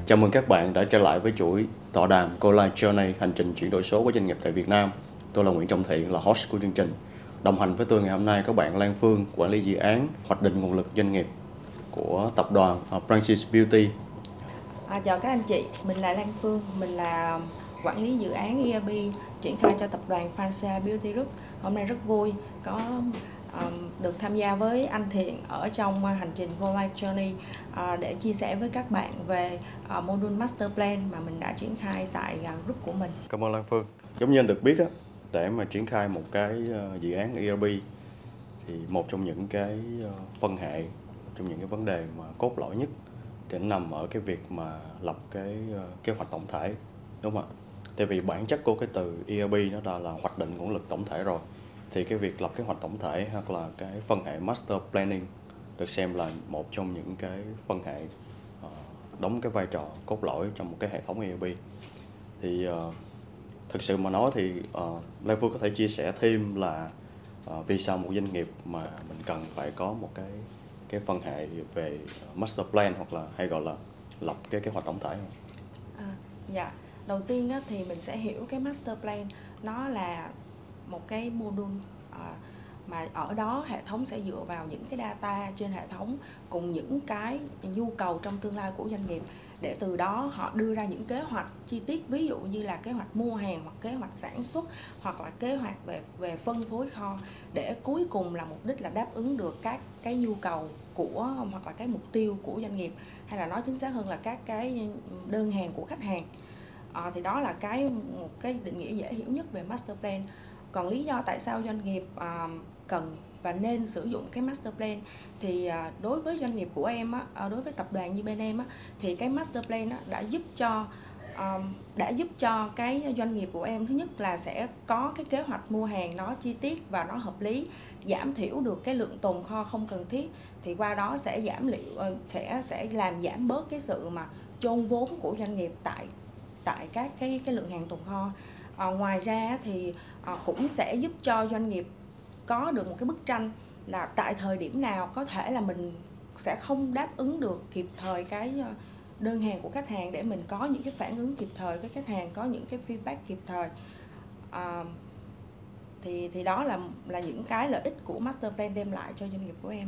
Chào mừng các bạn đã trở lại với chuỗi tọa đàm Go Live Journey, hành trình chuyển đổi số của doanh nghiệp tại Việt Nam. Tôi là Nguyễn Trọng Thiện, là host của chương trình. Đồng hành với tôi ngày hôm nay có bạn Lan Phương, quản lý dự án hoạch định nguồn lực doanh nghiệp của tập đoàn Branches Beauty. Chào các anh chị, mình là Lan Phương, mình là quản lý dự án ERP triển khai cho tập đoàn Franchise Beauty Group. Hôm nay rất vui có được tham gia với anh Thiện ở trong hành trình Go Live Journey để chia sẻ với các bạn về module Master Plan mà mình đã triển khai tại group của mình. Cảm ơn Lan Phương. Giống như anh được biết, để mà triển khai một cái dự án ERP thì một trong những cái phân hệ, trong những cái vấn đề mà cốt lõi nhất thì nó nằm ở cái việc mà lập cái kế hoạch tổng thể, đúng không ạ? Tại vì bản chất của cái từ ERP nó là hoạch định nguồn lực tổng thể rồi, thì cái việc lập kế hoạch tổng thể hoặc là cái phân hệ Master Planning được xem là một trong những cái phân hệ đóng cái vai trò cốt lõi trong một cái hệ thống ERP. Thì thực sự mà nói thì Lê Phương có thể chia sẻ thêm là vì sao một doanh nghiệp mà mình cần phải có một cái phân hệ về Master Plan, hoặc là hay gọi là lập cái kế hoạch tổng thể không? Dạ, đầu tiên thì mình sẽ hiểu cái Master Plan nó là một cái module mà ở đó hệ thống sẽ dựa vào những cái data trên hệ thống cùng những cái nhu cầu trong tương lai của doanh nghiệp, để từ đó họ đưa ra những kế hoạch chi tiết, ví dụ như là kế hoạch mua hàng hoặc kế hoạch sản xuất hoặc là kế hoạch về phân phối kho, để cuối cùng là mục đích là đáp ứng được các cái nhu cầu của hoặc là cái mục tiêu của doanh nghiệp, hay là nói chính xác hơn là các cái đơn hàng của khách hàng. Thì đó là một cái định nghĩa dễ hiểu nhất về Master Plan. Còn lý do tại sao doanh nghiệp cần và nên sử dụng cái Master Plan thì đối với doanh nghiệp của em đối với tập đoàn như bên em thì cái Master Plan đã giúp cho cái doanh nghiệp của em, thứ nhất là sẽ có cái kế hoạch mua hàng nó chi tiết và nó hợp lý, giảm thiểu được cái lượng tồn kho không cần thiết, thì qua đó sẽ sẽ làm giảm bớt cái sự mà chôn vốn của doanh nghiệp tại các cái lượng hàng tồn kho. Ngoài ra thì cũng sẽ giúp cho doanh nghiệp có được một cái bức tranh là tại thời điểm nào có thể là mình sẽ không đáp ứng được kịp thời cái đơn hàng của khách hàng, để mình có những cái phản ứng kịp thời với khách hàng, có những cái feedback kịp thời. Thì đó là những cái lợi ích của Master Plan đem lại cho doanh nghiệp của em.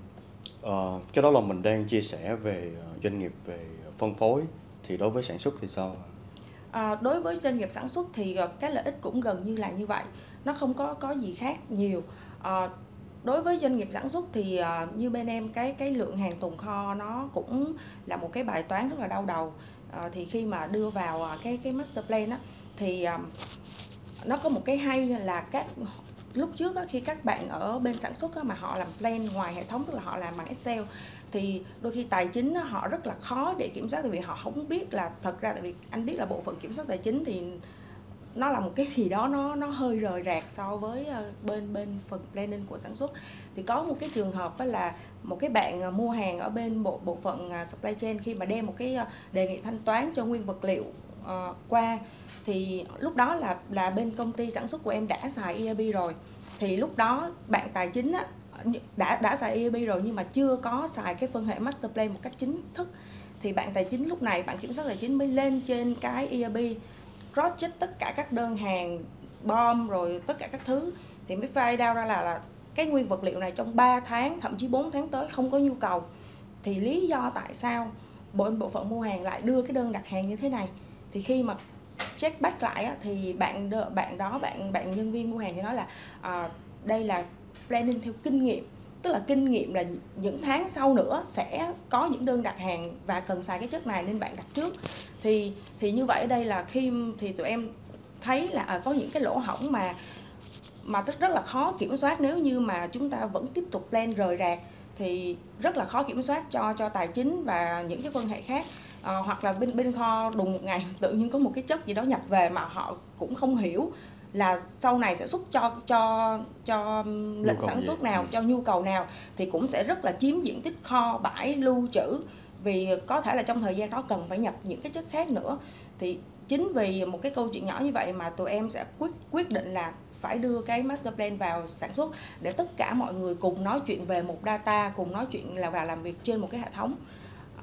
Cái đó là mình đang chia sẻ về doanh nghiệp về phân phối, thì đối với sản xuất thì sao? Đối với doanh nghiệp sản xuất thì cái lợi ích cũng gần như là như vậy, nó không có gì khác nhiều. Đối với doanh nghiệp sản xuất thì như bên em cái lượng hàng tồn kho nó cũng là một cái bài toán rất là đau đầu. Thì khi mà đưa vào cái Master Plan thì nó có một cái hay là lúc trước khi các bạn ở bên sản xuất mà họ làm plan ngoài hệ thống, tức là họ làm bằng Excel, thì đôi khi tài chính họ rất là khó để kiểm soát, tại vì họ không biết là thật ra, tại vì anh biết là bộ phận kiểm soát tài chính thì nó là một cái gì đó nó hơi rời rạc so với bên phần planning của sản xuất. Thì có một cái trường hợp là một cái bạn mua hàng ở bên bộ phận supply chain, khi mà đem một cái đề nghị thanh toán cho nguyên vật liệu qua, thì lúc đó là bên công ty sản xuất của em đã xài ERP rồi, thì lúc đó bạn tài chính đã xài ERP rồi nhưng mà chưa có xài cái phân hệ Master Plan một cách chính thức, thì bạn tài chính lúc này, bạn kiểm soát tài chính mới lên trên cái ERP cross check tất cả các đơn hàng bom rồi tất cả các thứ, thì mới find out ra là cái nguyên vật liệu này trong 3 tháng thậm chí 4 tháng tới không có nhu cầu. Thì lý do tại sao bộ phận mua hàng lại đưa cái đơn đặt hàng như thế này, thì khi mà check back lại thì bạn nhân viên mua hàng thì nói là đây là planning theo kinh nghiệm, tức là kinh nghiệm là những tháng sau nữa sẽ có những đơn đặt hàng và cần xài cái chất này nên bạn đặt trước. Thì như vậy ở đây là thì tụi em thấy là có những cái lỗ hổng mà rất là khó kiểm soát. Nếu như mà chúng ta vẫn tiếp tục plan rời rạc thì rất là khó kiểm soát cho tài chính và những cái phân hệ khác. Hoặc là bên kho đùng một ngày tự nhiên có một cái chất gì đó nhập về mà họ cũng không hiểu là sau này sẽ xuất cho lệnh sản xuất nào, cho nhu cầu nào, thì cũng sẽ rất là chiếm diện tích kho bãi lưu trữ, vì có thể là trong thời gian đó cần phải nhập những cái chất khác nữa. Thì chính vì một cái câu chuyện nhỏ như vậy mà tụi em sẽ quyết định là phải đưa cái Master Plan vào sản xuất, để tất cả mọi người cùng nói chuyện về một data, cùng nói chuyện là vào làm việc trên một cái hệ thống.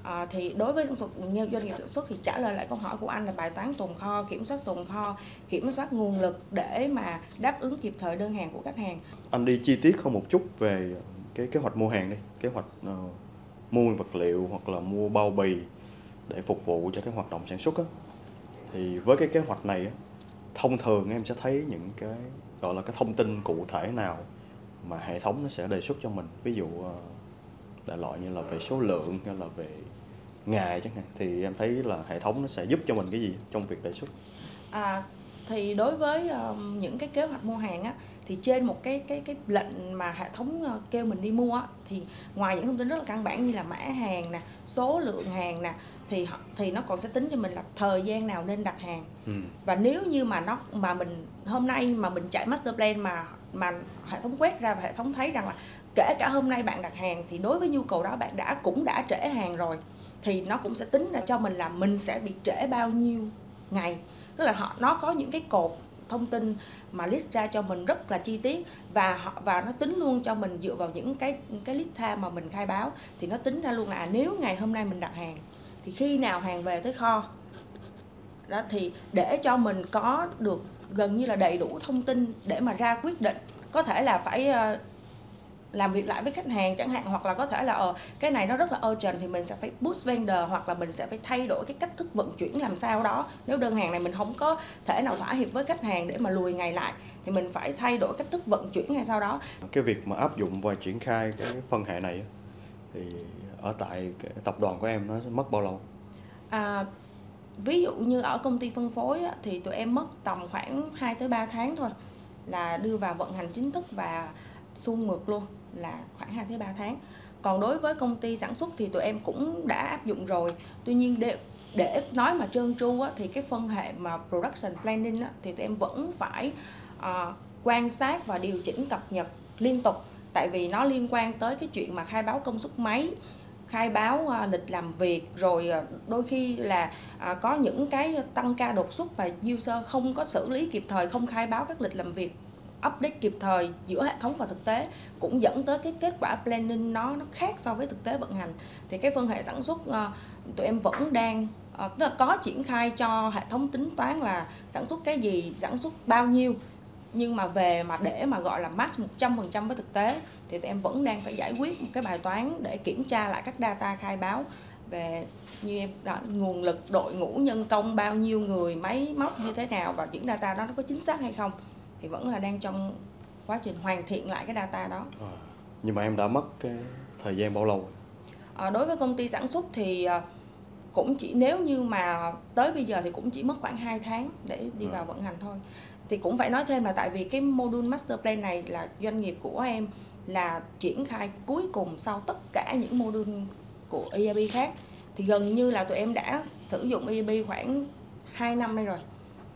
Thì đối với doanh nghiệp sản xuất thì trả lời lại câu hỏi của anh là bài toán tồn kho, kiểm soát tồn kho, kiểm soát nguồn lực để mà đáp ứng kịp thời đơn hàng của khách hàng. Anh đi chi tiết hơn một chút về cái kế hoạch mua hàng đi, kế hoạch mua nguyên vật liệu hoặc là mua bao bì để phục vụ cho cái hoạt động sản xuất á. Thì với cái kế hoạch này á, thông thường em sẽ thấy những cái gọi là cái thông tin cụ thể nào mà hệ thống nó sẽ đề xuất cho mình, ví dụ đại loại như là về số lượng hay là về ngày chẳng hạn, thì em thấy là hệ thống nó sẽ giúp cho mình cái gì trong việc đề xuất? Thì đối với những cái kế hoạch mua hàng á, thì trên một cái lệnh mà hệ thống kêu mình đi mua á, thì ngoài những thông tin rất là căn bản như là mã hàng nè, số lượng hàng nè, thì nó còn sẽ tính cho mình là thời gian nào nên đặt hàng. Và nếu như mà mình hôm nay mà mình chạy master plan mà hệ thống quét ra và hệ thống thấy rằng là kể cả hôm nay bạn đặt hàng thì đối với nhu cầu đó bạn cũng đã trễ hàng rồi, thì nó cũng sẽ tính ra cho mình là mình sẽ bị trễ bao nhiêu ngày. Tức là nó có những cái cột thông tin mà list ra cho mình rất là chi tiết, và nó tính luôn cho mình dựa vào những cái lead time mà mình khai báo, thì nó tính ra luôn là nếu ngày hôm nay mình đặt hàng thì khi nào hàng về tới kho đó, thì để cho mình có được gần như là đầy đủ thông tin để mà ra quyết định. Có thể là phải làm việc lại với khách hàng chẳng hạn, hoặc là có thể là cái này nó rất là urgent thì mình sẽ phải push vendor, hoặc là mình sẽ phải thay đổi cái cách thức vận chuyển làm sao đó. Nếu đơn hàng này mình không có thể nào thỏa hiệp với khách hàng để mà lùi ngày lại thì mình phải thay đổi cách thức vận chuyển hay sao đó. Cái việc mà áp dụng và triển khai cái phân hệ này thì ở tại cái tập đoàn của em nó sẽ mất bao lâu? Ví dụ như ở công ty phân phối á, thì tụi em mất tầm khoảng 2 tới 3 tháng thôi là đưa vào vận hành chính thức và suông mượt luôn, là khoảng 2 tới 3 tháng. Còn đối với công ty sản xuất thì tụi em cũng đã áp dụng rồi. Tuy nhiên để nói mà trơn tru á, thì cái phân hệ mà production planning á, thì tụi em vẫn phải quan sát và điều chỉnh cập nhật liên tục. Tại vì nó liên quan tới cái chuyện mà khai báo công suất máy, khai báo lịch làm việc, rồi đôi khi là có những cái tăng ca đột xuất và user không có xử lý kịp thời, không khai báo các lịch làm việc update kịp thời giữa hệ thống và thực tế, cũng dẫn tới cái kết quả planning nó khác so với thực tế vận hành. Thì cái phân hệ sản xuất tụi em vẫn đang tức là có triển khai cho hệ thống tính toán là sản xuất cái gì, sản xuất bao nhiêu, nhưng mà để mà gọi là match 100% với thực tế thì tụi em vẫn đang phải giải quyết một cái bài toán để kiểm tra lại các data khai báo về như em đó, nguồn lực, đội ngũ nhân công bao nhiêu người, máy móc như thế nào, và những data đó nó có chính xác hay không, thì vẫn là đang trong quá trình hoàn thiện lại cái data đó. Nhưng mà em đã mất cái thời gian bao lâu? Đối với công ty sản xuất thì cũng chỉ, nếu như mà tới bây giờ thì cũng chỉ mất khoảng 2 tháng để đi vào vận hành thôi. Thì cũng phải nói thêm là tại vì cái module master plan này là doanh nghiệp của em là triển khai cuối cùng sau tất cả những module của ERP khác, thì gần như là tụi em đã sử dụng ERP khoảng 2 năm nay rồi.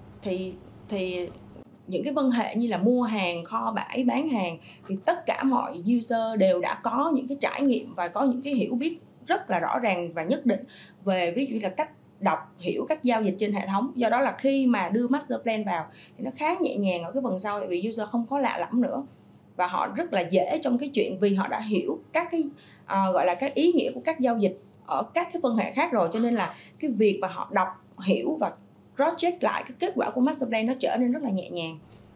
Thì những cái phân hệ như là mua hàng, kho bãi, bán hàng thì tất cả mọi user đều đã có những cái trải nghiệm và có những cái hiểu biết rất là rõ ràng và nhất định về ví dụ là cách đọc, hiểu các giao dịch trên hệ thống. Do đó là khi mà đưa master plan vào thì nó khá nhẹ nhàng ở cái phần sau, tại vì user không có lạ lẫm nữa và họ rất là dễ trong cái chuyện vì họ đã hiểu các cái gọi là các ý nghĩa của các giao dịch ở các cái phân hệ khác rồi, cho nên là cái việc mà họ đọc, hiểu và cross check lại cái kết quả của master plan nó trở nên rất là nhẹ nhàng.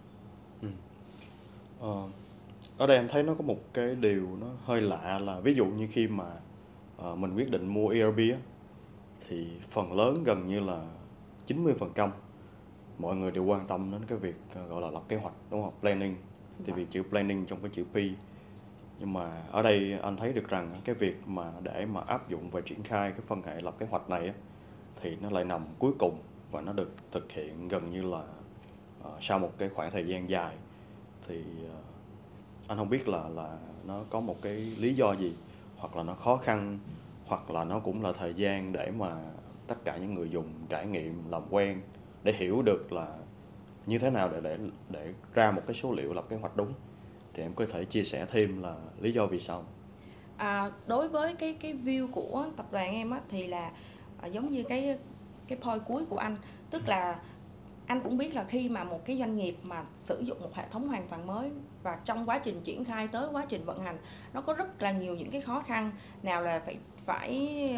Ở đây em thấy nó có một cái điều nó hơi lạ là ví dụ như khi mà mình quyết định mua ERP á, thì phần lớn gần như là 90% mọi người đều quan tâm đến cái việc gọi là lập kế hoạch, đúng không? Planning. Thì vì chữ planning trong cái chữ P. Nhưng mà ở đây anh thấy được rằng cái việc mà để mà áp dụng và triển khai cái phân hệ lập kế hoạch này á, thì nó lại nằm cuối cùng và nó được thực hiện gần như là sau một cái khoảng thời gian dài. Thì anh không biết là nó có một cái lý do gì, hoặc là nó khó khăn, hoặc là nó cũng là thời gian để mà tất cả những người dùng trải nghiệm, làm quen để hiểu được là như thế nào để ra một cái số liệu lập kế hoạch đúng. Thì em có thể chia sẻ thêm là lý do vì sao? Đối với cái view của tập đoàn em á, thì là giống như cái point cuối của anh, tức là anh cũng biết là khi mà một cái doanh nghiệp mà sử dụng một hệ thống hoàn toàn mới và trong quá trình triển khai tới quá trình vận hành nó có rất là nhiều những cái khó khăn. Nào là phải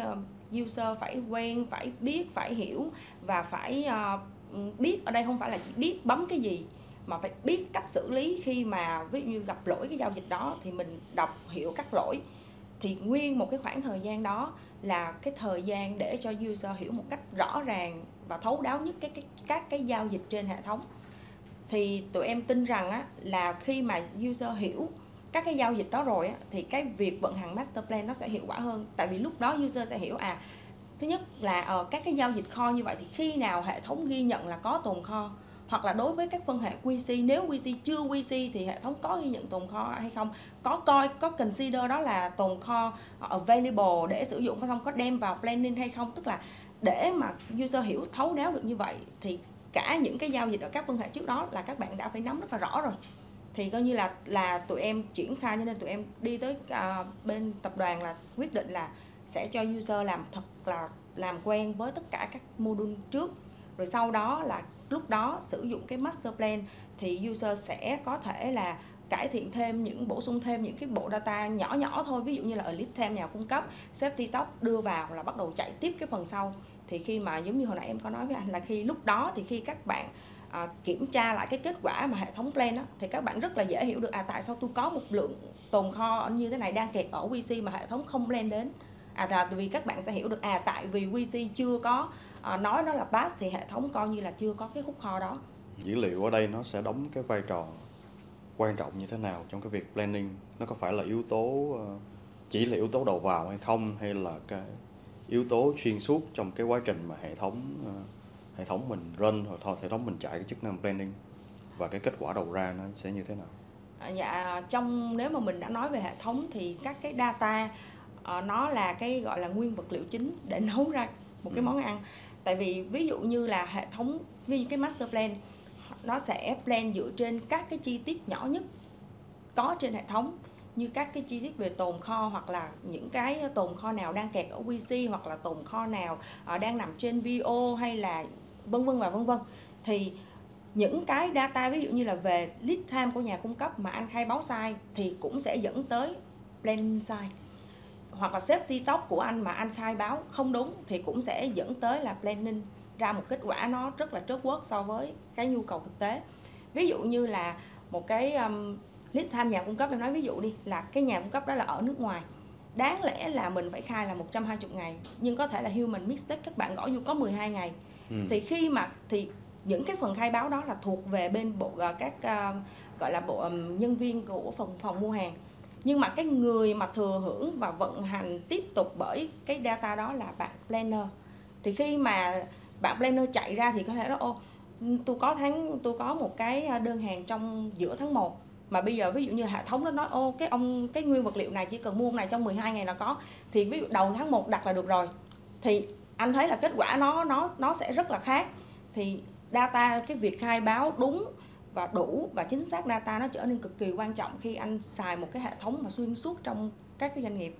user phải quen, phải biết, phải hiểu và phải biết ở đây không phải là chỉ biết bấm cái gì, mà phải biết cách xử lý khi mà ví dụ như gặp lỗi cái giao dịch đó thì mình đọc hiểu các lỗi. Thì nguyên một cái khoảng thời gian đó là cái thời gian để cho user hiểu một cách rõ ràng và thấu đáo nhất các cái giao dịch trên hệ thống. Thì tụi em tin rằng á, là khi mà user hiểu các cái giao dịch đó rồi á, thì cái việc vận hành master plan nó sẽ hiệu quả hơn. Tại vì lúc đó user sẽ hiểu thứ nhất là các cái giao dịch kho như vậy thì khi nào hệ thống ghi nhận là có tồn kho, hoặc là đối với các phân hệ QC, nếu QC chưa QC thì hệ thống có ghi nhận tồn kho hay không, có consider đó là tồn kho available để sử dụng hay không, có đem vào planning hay không. Tức là để mà user hiểu thấu đáo được như vậy thì cả những cái giao dịch ở các phân hệ trước đó là các bạn đã phải nắm rất là rõ rồi. Thì coi như là tụi em triển khai, cho nên tụi em đi tới bên tập đoàn là quyết định là sẽ cho user làm thật là làm quen với tất cả các module trước, rồi sau đó là lúc đó sử dụng cái master plan thì user sẽ có thể là cải thiện thêm, bổ sung thêm những cái bộ data nhỏ nhỏ thôi, ví dụ như là ở lead time nhà cung cấp, safety stock đưa vào là bắt đầu chạy tiếp cái phần sau. Thì khi mà giống như hồi nãy em có nói với anh là lúc đó thì khi các bạn kiểm tra lại cái kết quả mà hệ thống plan đó, thì các bạn rất là dễ hiểu được tại sao tôi có một lượng tồn kho như thế này đang kẹt ở QC mà hệ thống không plan đến. Vì các bạn sẽ hiểu được tại vì QC chưa có nói nó là pass thì hệ thống coi như là chưa có cái khúc kho đó. Dữ liệu ở đây nó sẽ đóng cái vai trò quan trọng như thế nào trong cái việc planning? Nó có phải là yếu tố chỉ là yếu tố đầu vào hay không, hay là cái yếu tố xuyên suốt trong cái quá trình mà hệ thống mình run, hoặc thôi hệ thống mình chạy cái chức năng planning, và cái kết quả đầu ra nó sẽ như thế nào? Dạ, nếu mà mình đã nói về hệ thống thì các cái data nó là cái gọi là nguyên vật liệu chính để nấu ra một cái món ăn. Tại vì ví dụ như là hệ thống, ví dụ cái master plan nó sẽ plan dựa trên các cái chi tiết nhỏ nhất có trên hệ thống, như các cái chi tiết về tồn kho, hoặc là những cái tồn kho nào đang kẹt ở QC, hoặc là tồn kho nào đang nằm trên VO, hay là vân vân và vân vân. Thì những cái data ví dụ như là về lead time của nhà cung cấp mà anh khai báo sai thì cũng sẽ dẫn tới planning sai, hoặc là safety stock của anh mà anh khai báo không đúng thì cũng sẽ dẫn tới là planning ra một kết quả nó rất là trớt so với cái nhu cầu thực tế. Ví dụ như là một cái lead time nhà cung cấp, em nói ví dụ đi, là cái nhà cung cấp đó là ở nước ngoài, đáng lẽ là mình phải khai là 120 ngày, nhưng có thể là human mistake, các bạn gõ vô có 12 ngày. Thì khi mà thì những cái phần khai báo đó là thuộc về bên bộ các gọi là bộ nhân viên của phòng mua hàng, nhưng mà cái người mà thừa hưởng và vận hành tiếp tục bởi cái data đó là bạn planner. Thì khi mà bạn planner chạy ra thì có thể nói tôi có một cái đơn hàng trong giữa tháng 1 mà bây giờ ví dụ như hệ thống nó nói cái nguyên vật liệu này chỉ cần mua này trong 12 ngày là có, thì ví dụ đầu tháng 1 đặt là được rồi, thì anh thấy là kết quả nó sẽ rất là khác. Thì data, cái việc khai báo đúng và đủ và chính xác data nó trở nên cực kỳ quan trọng khi anh xài một cái hệ thống mà xuyên suốt trong các cái doanh nghiệp.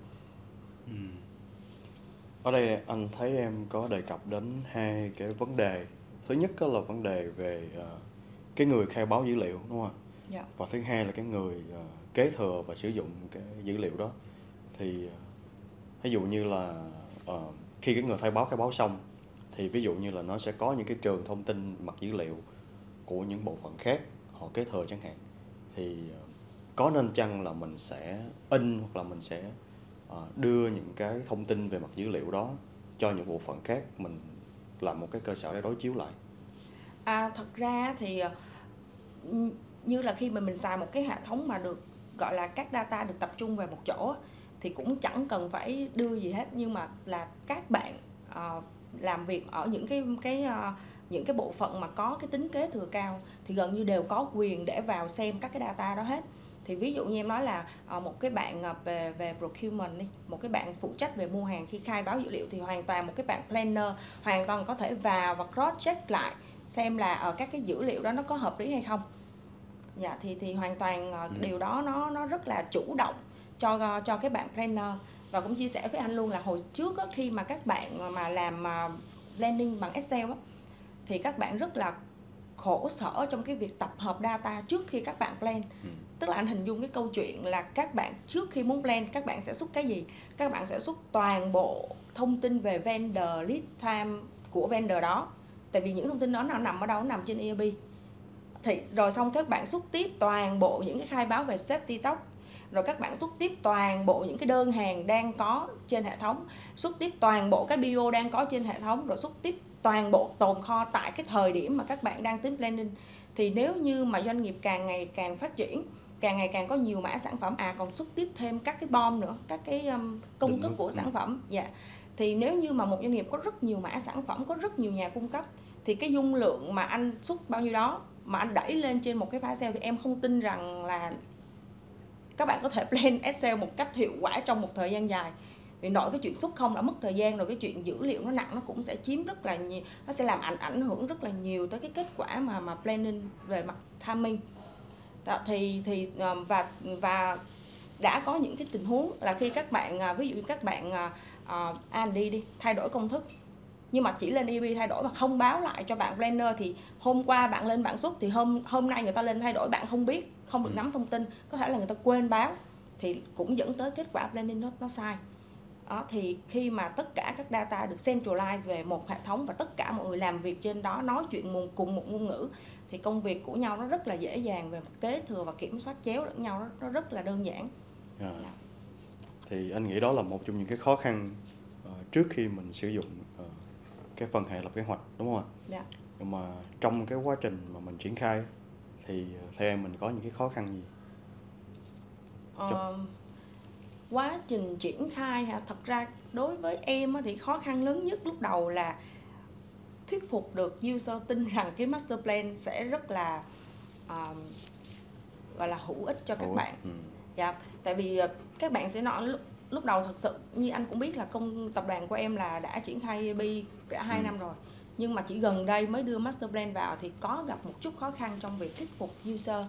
Ở đây anh thấy em có đề cập đến hai cái vấn đề. Thứ nhất là vấn đề về cái người khai báo dữ liệu, đúng không ạ? Dạ. Và thứ hai là cái người kế thừa và sử dụng cái dữ liệu đó. Thì ví dụ như là khi cái người khai báo xong thì ví dụ như là nó sẽ có những cái trường thông tin mặt dữ liệu của những bộ phận khác họ kế thừa chẳng hạn. Thì có nên chăng là mình sẽ in hoặc là mình sẽ đưa những cái thông tin về mặt dữ liệu đó cho những bộ phận khác, mình làm một cái cơ sở để đối chiếu lại? Thật ra thì như là khi mà mình xài một cái hệ thống mà được gọi là các data được tập trung về một chỗ thì cũng chẳng cần phải đưa gì hết, nhưng mà là các bạn làm việc ở những cái bộ phận mà có cái tính kế thừa cao thì gần như đều có quyền để vào xem các cái data đó hết. Thì ví dụ như em nói là một cái bạn về procurement đi, một cái bạn phụ trách về mua hàng, khi khai báo dữ liệu thì hoàn toàn một cái bạn planner hoàn toàn có thể vào và cross check lại xem là ở các cái dữ liệu đó nó có hợp lý hay không. Dạ, thì hoàn toàn điều đó nó rất là chủ động cho cái bạn planner. Và cũng chia sẻ với anh luôn là hồi trước á, khi mà các bạn mà làm planning bằng Excel á, thì các bạn rất là khổ sở trong cái việc tập hợp data trước khi các bạn plan. tức là anh hình dung cái câu chuyện là các bạn trước khi muốn plan, các bạn sẽ xuất cái gì? Các bạn sẽ xuất toàn bộ thông tin về vendor, lead time của vendor đó. Tại vì những thông tin đó nó nằm ở đâu? Nó nằm trên ERP. Thì rồi xong các bạn xuất tiếp toàn bộ những cái khai báo về safety stock, rồi các bạn xuất tiếp toàn bộ những cái đơn hàng đang có trên hệ thống, xuất tiếp toàn bộ cái BO đang có trên hệ thống, rồi xuất tiếp toàn bộ tồn kho tại cái thời điểm mà các bạn đang tính planning. Thì nếu như mà doanh nghiệp càng ngày càng phát triển, càng ngày càng có nhiều mã sản phẩm, còn xuất tiếp thêm các cái BOM nữa, các cái công thức của sản phẩm. Dạ. Thì nếu như mà một doanh nghiệp có rất nhiều mã sản phẩm, có rất nhiều nhà cung cấp, thì cái dung lượng mà anh xuất bao nhiêu đó mà anh đẩy lên trên một cái file Excel thì em không tin rằng là các bạn có thể plan Excel một cách hiệu quả trong một thời gian dài. Vì nội cái chuyện xuất không đã mất thời gian rồi, cái chuyện dữ liệu nó nặng, nó cũng sẽ chiếm rất là nhiều, nó sẽ làm ảnh hưởng rất là nhiều tới cái kết quả mà planning về mặt timing. Và đã có những cái tình huống là khi các bạn ví dụ như các bạn R&D đi thay đổi công thức, nhưng mà chỉ lên ERP thay đổi mà không báo lại cho bạn planner, thì hôm qua bạn lên bạn xuất thì hôm nay người ta lên thay đổi, bạn không biết, không được nắm thông tin, có thể là người ta quên báo, thì cũng dẫn tới kết quả planning nó sai. Đó, thì khi mà tất cả các data được centralize về một hệ thống và tất cả mọi người làm việc trên đó nói chuyện cùng một ngôn ngữ, thì công việc của nhau nó rất là dễ dàng về mặt kế thừa và kiểm soát chéo lẫn nhau, nó rất là đơn giản. Thì anh nghĩ đó là một trong những cái khó khăn trước khi mình sử dụng cái phần hệ lập kế hoạch, đúng không ạ? Dạ. Nhưng mà trong cái quá trình mà mình triển khai thì theo em mình có những cái khó khăn gì? Quá trình triển khai thật ra đối với em thì khó khăn lớn nhất lúc đầu là thuyết phục được user tin rằng cái master plan sẽ rất là gọi là hữu ích cho các bạn. Dạ, tại vì các bạn sẽ nói lúc đầu thật sự như anh cũng biết là tập đoàn của em là đã triển khai ERP cả 2 năm rồi, nhưng mà chỉ gần đây mới đưa master plan vào thì có gặp một chút khó khăn trong việc thuyết phục user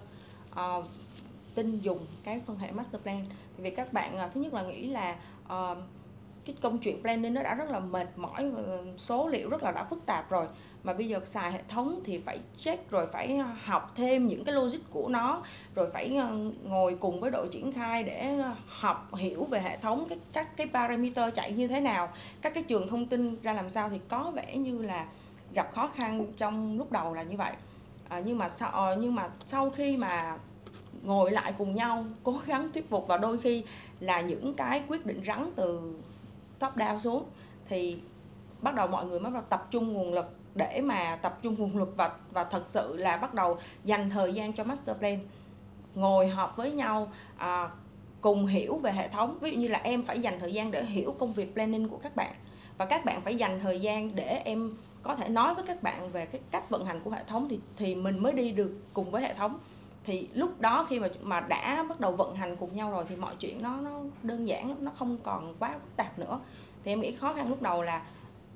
tin dùng cái phân hệ master plan. Vì các bạn thứ nhất là nghĩ là cái công chuyện planning nó đã rất là mệt mỏi và số liệu rất là đã phức tạp rồi, mà bây giờ xài hệ thống thì phải check, rồi phải học thêm những cái logic của nó, rồi phải ngồi cùng với đội triển khai để học hiểu về hệ thống, các cái parameter chạy như thế nào, các cái trường thông tin ra làm sao, thì có vẻ như là gặp khó khăn trong lúc đầu là như vậy. Nhưng mà sau khi mà ngồi lại cùng nhau cố gắng thuyết phục, và đôi khi là những cái quyết định rắn từ top down xuống, thì bắt đầu mọi người mới bắt đầu tập trung nguồn lực để mà và thật sự là bắt đầu dành thời gian cho master plan, ngồi họp với nhau, cùng hiểu về hệ thống. Ví dụ như là em phải dành thời gian để hiểu công việc planning của các bạn, và các bạn phải dành thời gian để em có thể nói với các bạn về cái cách vận hành của hệ thống, thì mình mới đi được cùng với hệ thống. Thì lúc đó khi mà đã bắt đầu vận hành cùng nhau rồi thì mọi chuyện nó đơn giản, nó không còn quá phức tạp nữa. Thì em nghĩ khó khăn lúc đầu là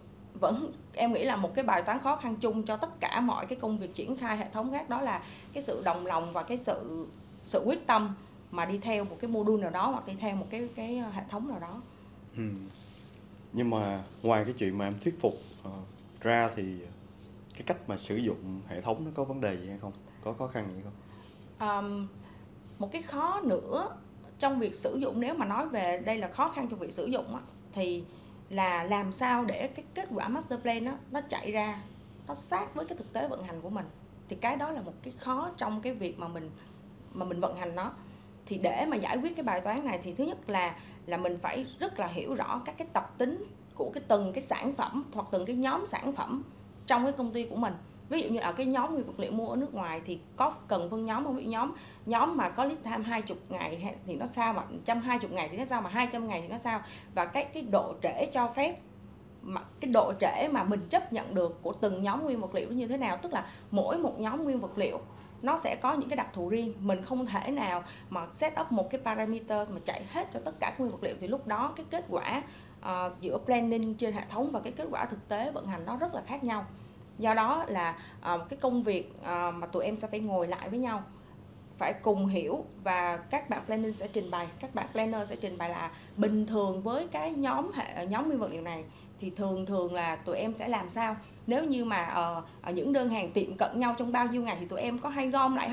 em nghĩ là một cái bài toán khó khăn chung cho tất cả mọi cái công việc triển khai hệ thống khác, đó là cái sự đồng lòng và cái sự quyết tâm mà đi theo một cái module nào đó, hoặc đi theo một cái hệ thống nào đó. Nhưng mà ngoài cái chuyện mà em thuyết phục ra thì cái cách mà sử dụng hệ thống nó có vấn đề gì hay không? Có khó khăn gì không? Một cái khó nữa trong việc sử dụng, nếu mà nói về đây là khó khăn trong việc sử dụng thì là làm sao để cái kết quả master plan nó chạy ra, nó sát với cái thực tế vận hành của mình. Thì cái đó là một cái khó trong cái việc mà mình vận hành nó. Thì để mà giải quyết cái bài toán này thì thứ nhất là mình phải rất là hiểu rõ các cái tập tính của từng cái sản phẩm hoặc từng cái nhóm sản phẩm trong cái công ty của mình. Ví dụ như ở cái nhóm nguyên vật liệu mua ở nước ngoài thì có cần phân nhóm không? Ví dụ nhóm mà có lead time 20 ngày thì nó sao, mà 120 ngày thì nó sao, mà 200 ngày thì nó sao, và cái độ trễ cho phép, cái độ trễ mà mình chấp nhận được của từng nhóm nguyên vật liệu như thế nào. Tức là mỗi một nhóm nguyên vật liệu nó sẽ có những cái đặc thù riêng, mình không thể nào mà set up một cái parameter mà chạy hết cho tất cả các nguyên vật liệu, thì lúc đó cái kết quả giữa planning trên hệ thống và cái kết quả thực tế vận hành nó rất là khác nhau. Do đó là cái công việc mà tụi em sẽ phải ngồi lại với nhau, phải cùng hiểu, và các bạn planning sẽ trình bày, các bạn planner sẽ trình bày là bình thường với cái nhóm nguyên vật liệu này thì thường là tụi em sẽ làm sao. Nếu như mà ở những đơn hàng tiệm cận nhau trong bao nhiêu ngày thì tụi em có hay gom lại không,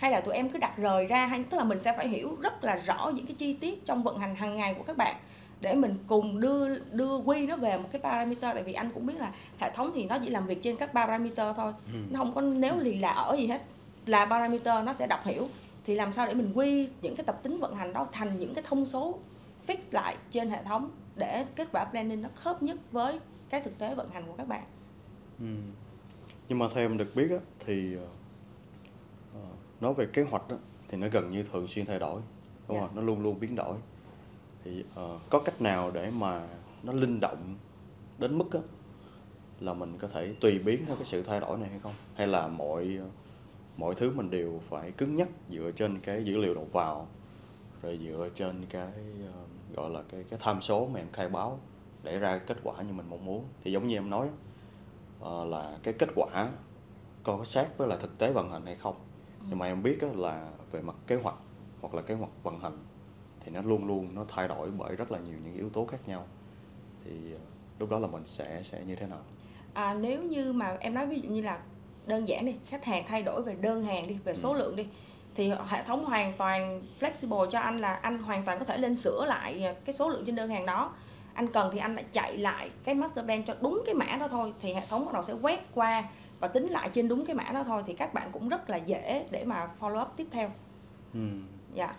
hay là tụi em cứ đặt rời ra, hay tức là mình sẽ phải hiểu rất là rõ những cái chi tiết trong vận hành hàng ngày của các bạn để mình cùng đưa quy nó về một cái parameter. Tại vì anh cũng biết là hệ thống thì nó chỉ làm việc trên các parameter thôi, nó không có nếu lì là ở gì hết, là parameter nó sẽ đọc hiểu. Thì làm sao để mình quy những cái tập tính vận hành đó thành những cái thông số fix lại trên hệ thống để kết quả planning nó khớp nhất với cái thực tế vận hành của các bạn. Nhưng mà theo em được biết á, thì nói về kế hoạch á, thì nó gần như thường xuyên thay đổi, đúng không? Nó luôn luôn biến đổi. Thì có cách nào để mà nó linh động đến mức á, là mình có thể tùy biến theo cái sự thay đổi này hay không? Hay là mọi thứ mình đều phải cứng nhắc dựa trên cái dữ liệu đầu vào, rồi dựa trên cái gọi là cái tham số mà em khai báo để ra kết quả như mình mong muốn? Thì giống như em nói là cái kết quả có sát với là thực tế vận hành hay không. Nhưng mà em biết là về mặt kế hoạch hoặc là kế hoạch vận hành thì nó luôn luôn nó thay đổi bởi rất là nhiều những yếu tố khác nhau. Thì lúc đó là mình sẽ như thế nào? Nếu như mà em nói ví dụ như là đơn giản đi, khách hàng thay đổi về đơn hàng đi, về số lượng đi, thì hệ thống hoàn toàn flexible cho anh, là anh hoàn toàn có thể lên sửa lại cái số lượng trên đơn hàng đó. Anh cần thì anh lại chạy lại cái master plan cho đúng cái mã đó thôi, thì hệ thống bắt đầu sẽ quét qua và tính lại trên đúng cái mã đó thôi, thì các bạn cũng rất là dễ để mà follow up tiếp theo. Dạ.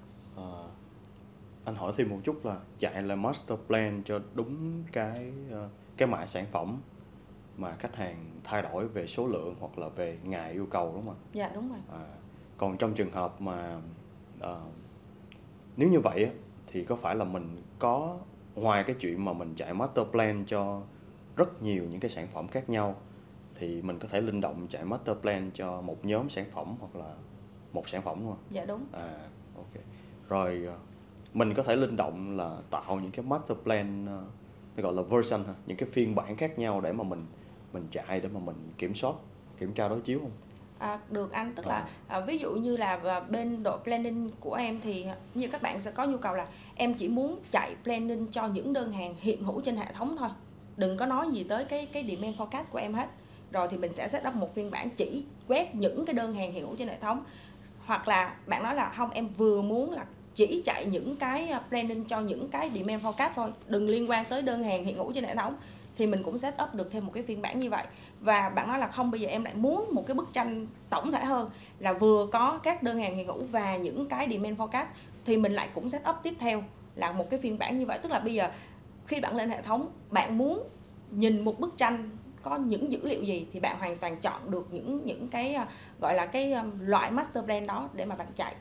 Anh hỏi thêm một chút là chạy là master plan cho đúng cái mã sản phẩm mà khách hàng thay đổi về số lượng hoặc là về ngày yêu cầu, đúng không ạ? Dạ đúng rồi. Còn trong trường hợp mà nếu như vậy thì có phải là mình có, ngoài cái chuyện mà mình chạy master plan cho rất nhiều những cái sản phẩm khác nhau, thì mình có thể linh động chạy master plan cho một nhóm sản phẩm hoặc là một sản phẩm, đúng không? Dạ đúng. Ok. Rồi mình có thể linh động là tạo những cái master plan gọi là version, những cái phiên bản khác nhau để mà mình chạy, để mà mình kiểm tra đối chiếu không? Được anh, tức là ví dụ như là bên đội planning của em thì như các bạn sẽ có nhu cầu là em chỉ muốn chạy planning cho những đơn hàng hiện hữu trên hệ thống thôi, đừng có nói gì tới cái demand forecast của em hết. Rồi thì mình sẽ set up một phiên bản chỉ quét những cái đơn hàng hiện hữu trên hệ thống. Hoặc là bạn nói là không, em vừa muốn là chỉ chạy những cái planning cho những cái demand forecast thôi, đừng liên quan tới đơn hàng hiện hữu trên hệ thống, thì mình cũng set up được thêm một cái phiên bản như vậy. Và bạn nói là không, bây giờ em lại muốn một cái bức tranh tổng thể hơn, là vừa có các đơn hàng hiện hữu và những cái demand forecast, thì mình lại cũng set up tiếp theo là một cái phiên bản như vậy. Tức là bây giờ khi bạn lên hệ thống, bạn muốn nhìn một bức tranh có những dữ liệu gì thì bạn hoàn toàn chọn được những cái gọi là cái loại master plan đó để mà bạn chạy.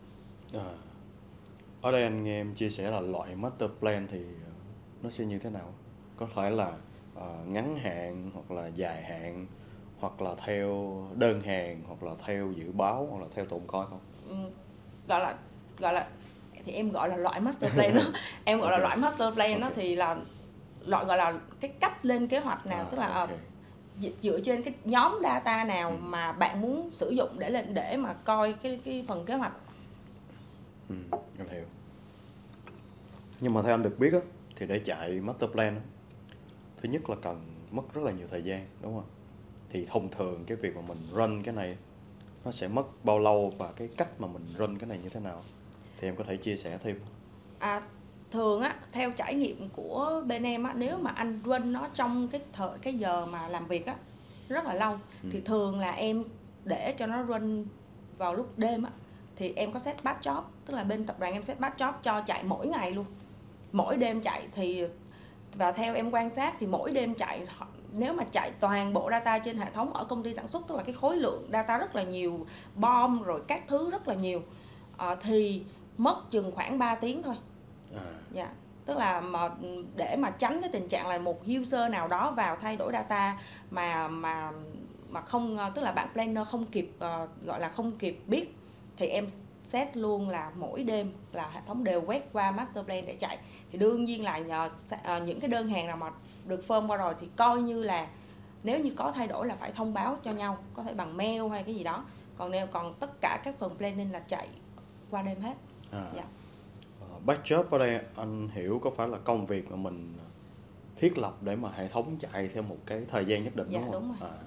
Ở đây anh nghe em chia sẻ là loại master plan thì nó sẽ như thế nào? Có phải là ngắn hạn hoặc là dài hạn, hoặc là theo đơn hàng, hoặc là theo dự báo, hoặc là theo tồn kho không? Gọi là thì em gọi là loại master plan đó. Em gọi là loại master plan đó, thì là loại gọi là cái cách lên kế hoạch nào, tức là dựa trên cái nhóm data nào mà bạn muốn sử dụng để mà coi cái phần kế hoạch. Anh hiểu. Nhưng mà theo anh được biết thì để chạy master plan thứ nhất là cần mất rất là nhiều thời gian, đúng không? Thì thông thường cái việc mà mình run cái này nó sẽ mất bao lâu, và cái cách mà mình run cái này như thế nào, thì em có thể chia sẻ thêm? Thường theo trải nghiệm của bên em nếu mà anh run nó trong cái giờ mà làm việc rất là lâu, thì thường là em để cho nó run vào lúc đêm thì em có set batch job, tức là bên tập đoàn em set batch job cho chạy mỗi ngày luôn, mỗi đêm chạy. Thì và theo em quan sát thì mỗi đêm chạy, nếu mà chạy toàn bộ data trên hệ thống ở công ty sản xuất, tức là cái khối lượng data rất là nhiều, bom rồi các thứ rất là nhiều, thì mất chừng khoảng 3 tiếng thôi. Dạ. Tức là để mà tránh cái tình trạng là một user nào đó vào thay đổi data mà không, tức là bạn planner không kịp gọi là không kịp biết, thì em set luôn là mỗi đêm là hệ thống đều quét qua master plan để chạy. Thì đương nhiên là những cái đơn hàng nào mà được firm qua rồi thì coi như là nếu như có thay đổi là phải thông báo cho nhau, có thể bằng mail hay cái gì đó. Còn tất cả các phần planning là chạy qua đêm hết. Dạ. Batch job ở đây anh hiểu có phải là công việc mà mình thiết lập để mà hệ thống chạy theo một cái thời gian nhất định, dạ, đúng không? Đúng rồi. Ok.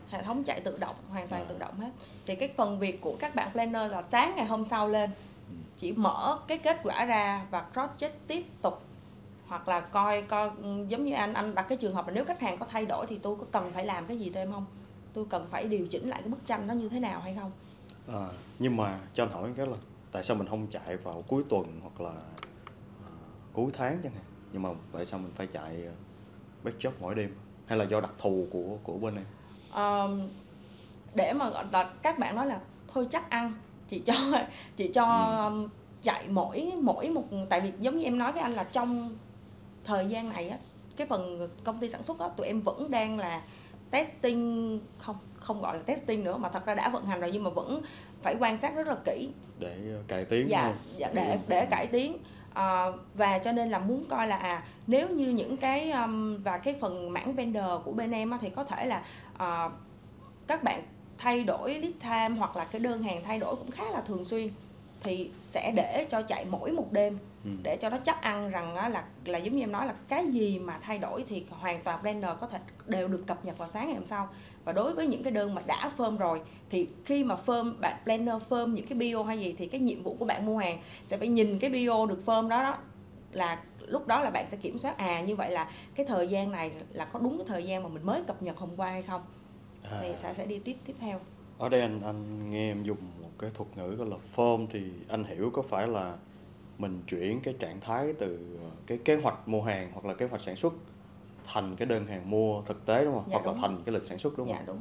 hệ thống chạy tự động, hoàn toàn tự động hết. Thì cái phần việc của các bạn planner là sáng ngày hôm sau lên chỉ mở cái kết quả ra và cross check tiếp tục, hoặc là coi giống như anh đặt cái trường hợp là nếu khách hàng có thay đổi thì tôi có cần phải làm cái gì thêm không, tôi cần phải điều chỉnh lại cái bức tranh nó như thế nào hay không. Nhưng mà cho anh hỏi cái là tại sao mình không chạy vào cuối tuần hoặc là cuối tháng chẳng hạn, nhưng mà tại sao mình phải chạy batch job mỗi đêm, hay là do đặc thù của bên em? Để mà gọi là các bạn nói là thôi chắc ăn chị cho chạy mỗi một, tại vì giống như em nói với anh là trong thời gian này á, cái phần công ty sản xuất á, tụi em vẫn đang là testing, không gọi là testing nữa mà thật ra đã vận hành rồi, nhưng mà vẫn phải quan sát rất là kỹ để cải tiến. Để cải tiến. Và cho nên là muốn coi là nếu như những cái và cái phần mảng vendor của bên em á, thì có thể là các bạn thay đổi lead time hoặc là cái đơn hàng thay đổi cũng khá là thường xuyên, thì sẽ để cho chạy mỗi một đêm để cho nó chắc ăn rằng là giống như em nói là cái gì mà thay đổi thì hoàn toàn planner có thể đều được cập nhật vào sáng ngày hôm sau. Và đối với những cái đơn mà đã firm rồi thì khi mà bạn planner firm những cái bio hay gì thì cái nhiệm vụ của bạn mua hàng sẽ phải nhìn cái bio được firm đó là lúc đó là bạn sẽ kiểm soát như vậy là cái thời gian này là có đúng cái thời gian mà mình mới cập nhật hôm qua hay không, thì sẽ đi tiếp theo. Ở đây anh nghe em dùng một cái thuật ngữ gọi là form, thì anh hiểu có phải là mình chuyển cái trạng thái từ cái kế hoạch mua hàng hoặc là kế hoạch sản xuất thành cái đơn hàng mua thực tế đúng không? Hoặc là thành cái lịch sản xuất đúng không? Dạ đúng.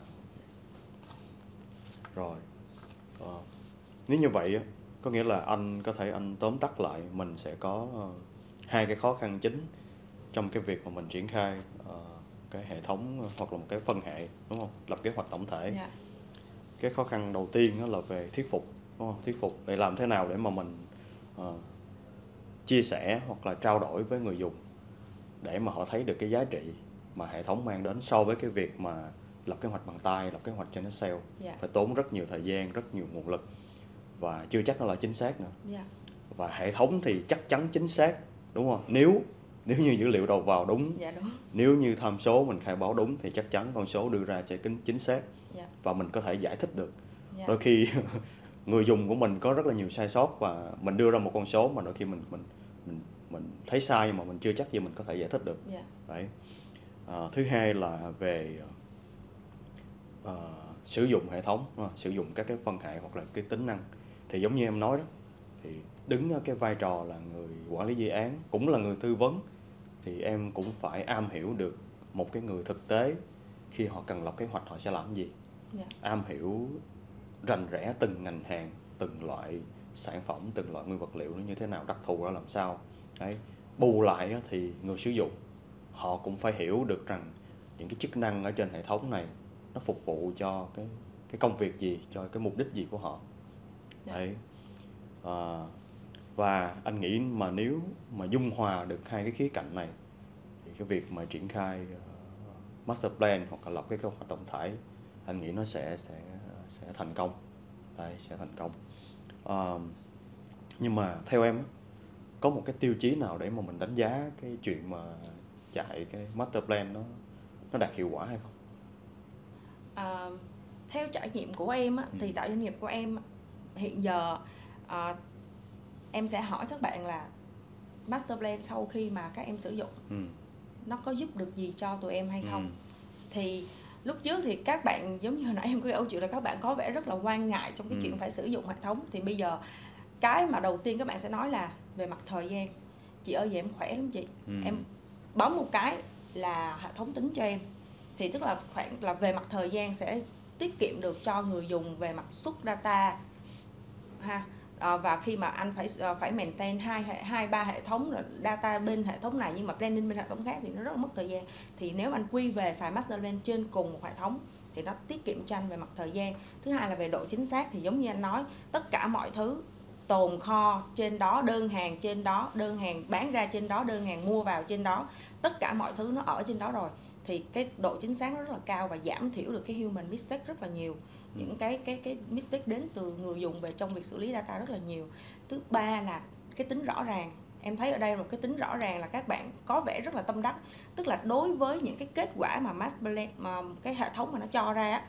Rồi. Nếu như vậy có nghĩa là anh có thể anh tóm tắt lại mình sẽ có hai cái khó khăn chính trong cái việc mà mình triển khai cái hệ thống hoặc là một cái phân hệ đúng không? Lập kế hoạch tổng thể. Yeah. Cái khó khăn đầu tiên đó là về thuyết phục đúng không? Thuyết phục để làm thế nào để mà mình chia sẻ hoặc là trao đổi với người dùng để mà họ thấy được cái giá trị mà hệ thống mang đến so với cái việc mà lập kế hoạch bằng tay, lập kế hoạch trên Excel. Phải tốn rất nhiều thời gian, rất nhiều nguồn lực và chưa chắc nó là chính xác nữa. Và hệ thống thì chắc chắn chính xác đúng không? Nếu như dữ liệu đầu vào đúng, đúng. Nếu như tham số mình khai báo đúng thì chắc chắn con số đưa ra sẽ chính xác. Và mình có thể giải thích được. Đôi khi người dùng của mình có rất là nhiều sai sót và mình đưa ra một con số mà đôi khi mình thấy sai nhưng mà mình chưa chắc gì mình có thể giải thích được. Đấy. Thứ hai là về sử dụng hệ thống, sử dụng các cái phân hệ hoặc là cái tính năng. Thì giống như em nói đó, thì đứng ở cái vai trò là người quản lý dự án, cũng là người tư vấn, thì em cũng phải am hiểu được một cái người thực tế khi họ cần lập kế hoạch họ sẽ làm gì. Am hiểu rành rẽ từng ngành hàng, từng loại sản phẩm, từng loại nguyên vật liệu nó như thế nào, đặc thù ra làm sao. Đấy. Bù lại thì người sử dụng họ cũng phải hiểu được rằng những cái chức năng ở trên hệ thống này nó phục vụ cho cái công việc gì, cho cái mục đích gì của họ. Đấy. Và anh nghĩ mà nếu mà dung hòa được hai cái khía cạnh này thì cái việc mà triển khai master plan hoặc là lập cái kế hoạch tổng thể, anh nghĩ nó sẽ thành công. Đấy, sẽ thành công. Nhưng mà theo em có một cái tiêu chí nào để mà mình đánh giá cái chuyện mà chạy cái master plan nó đạt hiệu quả hay không? Theo trải nghiệm của em thì tại doanh nghiệp của em hiện giờ em sẽ hỏi các bạn là master plan sau khi mà các em sử dụng nó có giúp được gì cho tụi em hay không. Thì lúc trước thì các bạn giống như hồi nãy em có câu chuyện là các bạn có vẻ rất là quan ngại trong cái chuyện phải sử dụng hệ thống. Thì bây giờ cái mà đầu tiên các bạn sẽ nói là về mặt thời gian, chị ơi vậy em khỏe lắm chị, em bấm một cái là hệ thống tính cho em. Thì tức là khoảng là về mặt thời gian sẽ tiết kiệm được cho người dùng về mặt xuất data ha. Và khi mà anh phải maintain hai ba hệ thống rồi data bên hệ thống này nhưng mà planning bên hệ thống khác thì nó rất là mất thời gian. Thì nếu anh quy về xài master plan trên cùng một hệ thống thì nó tiết kiệm cho anh về mặt thời gian. Thứ hai là về độ chính xác, thì giống như anh nói, tất cả mọi thứ tồn kho trên đó, đơn hàng trên đó, đơn hàng bán ra trên đó, đơn hàng mua vào trên đó, tất cả mọi thứ nó ở trên đó rồi thì cái độ chính xác nó rất là cao và giảm thiểu được cái human mistake rất là nhiều. Những cái mistake đến từ người dùng về trong việc xử lý data rất là nhiều. Thứ ba là cái tính rõ ràng. em thấy ở đây một cái tính rõ ràng là các bạn có vẻ rất là tâm đắc, tức là đối với những cái kết quả mà Master Plan mà cái hệ thống mà nó cho ra á,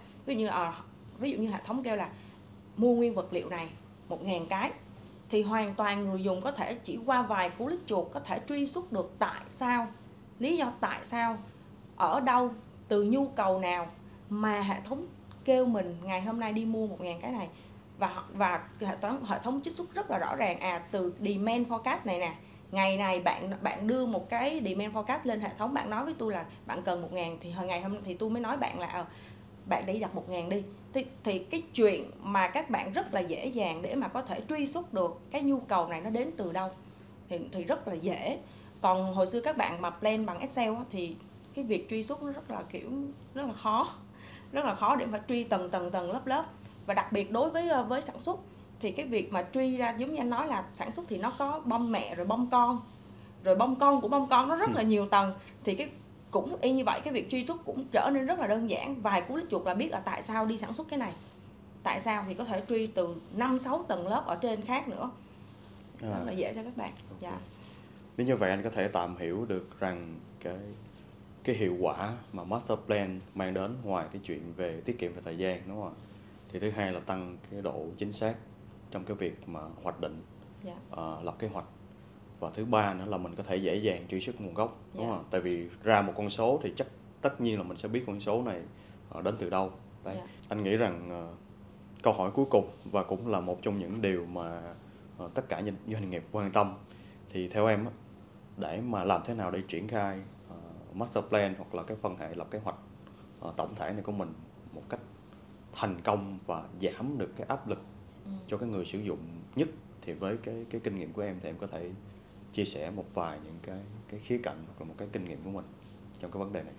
ví dụ như hệ thống kêu là mua nguyên vật liệu này 1.000 cái, thì hoàn toàn người dùng có thể chỉ qua vài cú click chuột có thể truy xuất được tại sao, lý do tại sao, ở đâu, từ nhu cầu nào mà hệ thống kêu mình ngày hôm nay đi mua 1.000 cái này. Và hệ thống trích xuất rất là rõ ràng, từ demand forecast này nè, ngày này bạn đưa một cái demand forecast lên hệ thống, bạn nói với tôi là bạn cần 1.000, thì ngày hôm thì tôi mới nói bạn là bạn đi đặt 1.000 đi. Thì cái chuyện mà các bạn rất là dễ dàng để mà có thể truy xuất được cái nhu cầu này nó đến từ đâu thì rất là dễ. Còn hồi xưa các bạn mà plan bằng Excel thì cái việc truy xuất nó rất là khó để mà truy tầng lớp. Và đặc biệt đối với sản xuất thì cái việc mà truy ra, giống như anh nói là sản xuất thì nó có bom mẹ rồi bom con, rồi bom con của bom con nó rất là nhiều tầng, thì cái cũng y như vậy, cái việc truy xuất cũng trở nên rất là đơn giản, vài cú click chuột là biết là tại sao đi sản xuất cái này, tại sao thì có thể truy từ 5-6 tầng lớp ở trên khác nữa, rất là dễ cho các bạn. Dạ. Nếu như vậy anh có thể tạm hiểu được rằng cái hiệu quả mà Master Plan mang đến, ngoài cái chuyện về tiết kiệm về thời gian, đúng không ạ? Thì thứ hai là tăng cái độ chính xác trong cái việc mà hoạch định, lập kế hoạch. Và thứ ba nữa là mình có thể dễ dàng truy xuất nguồn gốc, đúng không? Tại vì ra một con số thì tất nhiên là mình sẽ biết con số này đến từ đâu. Đấy. Anh nghĩ rằng câu hỏi cuối cùng và cũng là một trong những điều mà tất cả doanh nghiệp quan tâm, thì theo em để mà làm thế nào để triển khai Master Plan hoặc là cái phân hệ lập kế hoạch tổng thể này của mình một cách thành công và giảm được cái áp lực cho cái người sử dụng nhất, thì với cái kinh nghiệm của em thì em có thể chia sẻ một vài những cái khía cạnh hoặc là một cái kinh nghiệm của mình trong cái vấn đề này.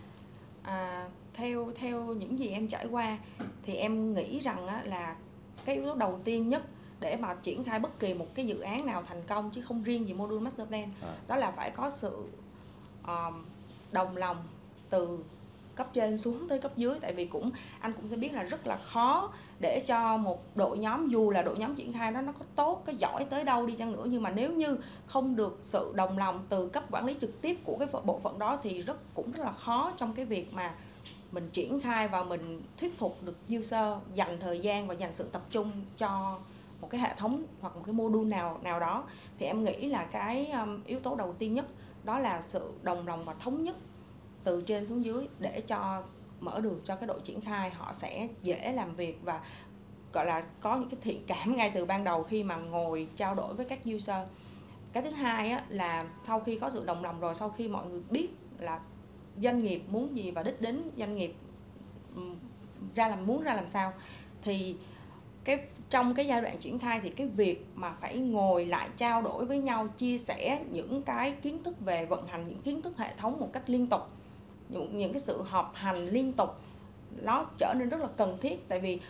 Theo những gì em trải qua thì em nghĩ rằng là cái yếu tố đầu tiên nhất để mà triển khai bất kỳ một cái dự án nào thành công, chứ không riêng gì module Master Plan, đó là phải có sự đồng lòng từ cấp trên xuống tới cấp dưới. Tại vì anh cũng sẽ biết là rất là khó để cho một đội nhóm, dù là đội nhóm triển khai nó có tốt, có giỏi tới đâu đi chăng nữa, nhưng mà nếu như không được sự đồng lòng từ cấp quản lý trực tiếp của cái bộ phận đó thì cũng rất là khó trong cái việc mà mình triển khai và mình thuyết phục được user dành thời gian và dành sự tập trung cho một cái hệ thống hoặc một cái module nào đó. Thì em nghĩ là cái yếu tố đầu tiên nhất đó là sự đồng lòng và thống nhất từ trên xuống dưới, để cho mở đường cho cái đội triển khai họ sẽ dễ làm việc và gọi là có những cái thiện cảm ngay từ ban đầu khi mà ngồi trao đổi với các user. Cái thứ hai là sau khi có sự đồng lòng rồi, sau khi mọi người biết là doanh nghiệp muốn gì và đích đến doanh nghiệp muốn ra làm sao, thì trong cái giai đoạn triển khai thì cái việc mà phải ngồi lại trao đổi với nhau, chia sẻ những cái kiến thức về vận hành, những kiến thức hệ thống một cách liên tục, những cái sự họp hành liên tục, nó trở nên rất là cần thiết. Tại vì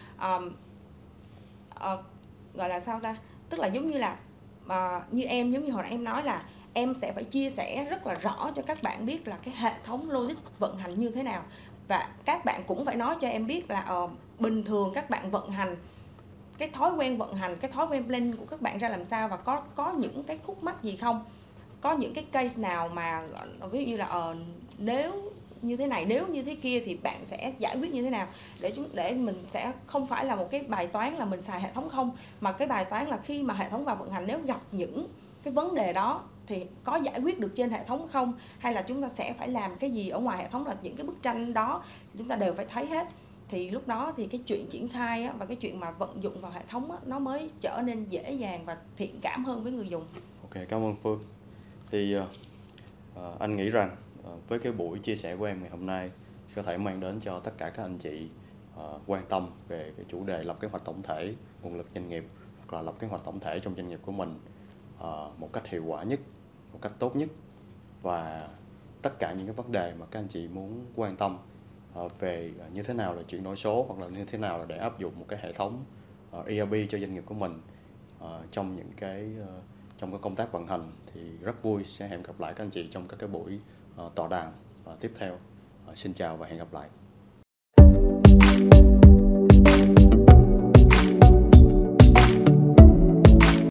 gọi là sao ta, tức là giống như là giống như hồi nãy em nói là em sẽ phải chia sẻ rất là rõ cho các bạn biết là cái hệ thống logic vận hành như thế nào, và các bạn cũng phải nói cho em biết là bình thường các bạn vận hành, cái thói quen vận hành, cái thói quen planning của các bạn ra làm sao, và có những cái khúc mắc gì không, có những cái case nào mà ví dụ như là nếu như thế này, nếu như thế kia thì bạn sẽ giải quyết như thế nào, để mình sẽ không phải là một cái bài toán là mình xài hệ thống không, mà cái bài toán là khi mà hệ thống vào vận hành, nếu gặp những cái vấn đề đó thì có giải quyết được trên hệ thống không, hay là chúng ta sẽ phải làm cái gì ở ngoài hệ thống, là những cái bức tranh đó chúng ta đều phải thấy hết. Thì lúc đó thì cái chuyện triển khai và cái chuyện mà vận dụng vào hệ thống nó mới trở nên dễ dàng và thiện cảm hơn với người dùng. Ok, cảm ơn Phương. Thì anh nghĩ rằng với cái buổi chia sẻ của em ngày hôm nay có thể mang đến cho tất cả các anh chị quan tâm về cái chủ đề lập kế hoạch tổng thể nguồn lực doanh nghiệp, hoặc là lập kế hoạch tổng thể trong doanh nghiệp của mình một cách hiệu quả nhất, một cách tốt nhất, và tất cả những cái vấn đề mà các anh chị muốn quan tâm về như thế nào là chuyển đổi số, hoặc là như thế nào là để áp dụng một cái hệ thống ERP cho doanh nghiệp của mình trong trong cái công tác vận hành, thì rất vui sẽ hẹn gặp lại các anh chị trong các cái buổi tọa đàm tiếp theo. Xin chào và hẹn gặp lại.